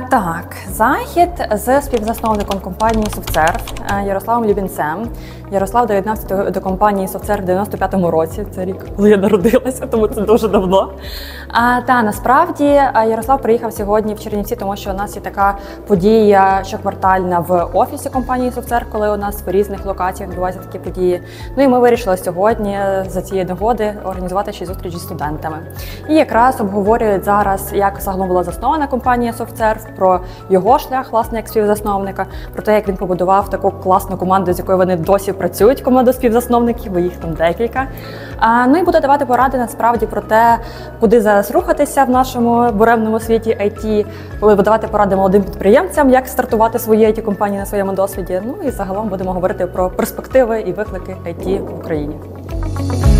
Так, захід з співзасновником компанії SoftServe Ярославом Любінцем. Ярослав доєднався до компанії SoftServe в 95-му році. Це рік, коли я народилася, тому це дуже давно. Та насправді Ярослав приїхав сьогодні в Чернівці, тому що у нас є така подія щоквартальна в офісі компанії SoftServe, коли у нас в різних локаціях відбуваються такі події. Ну і ми вирішили сьогодні за цієї нагоди організувати ще зустріч зі студентами. І якраз обговорюють зараз, як загалом була заснована компанія SoftServe, про його шлях, власне, як співзасновника, про те, як він побудував таку класну команду, з якою вони досі працюють, команда співзасновників, бо їх там декілька. Ну і буде давати поради насправді про те, куди зараз рухатися в нашому буремному світі IT, буде давати поради молодим підприємцям, як стартувати свої IT-компанії на своєму досвіді. Ну і загалом будемо говорити про перспективи і виклики IT в Україні.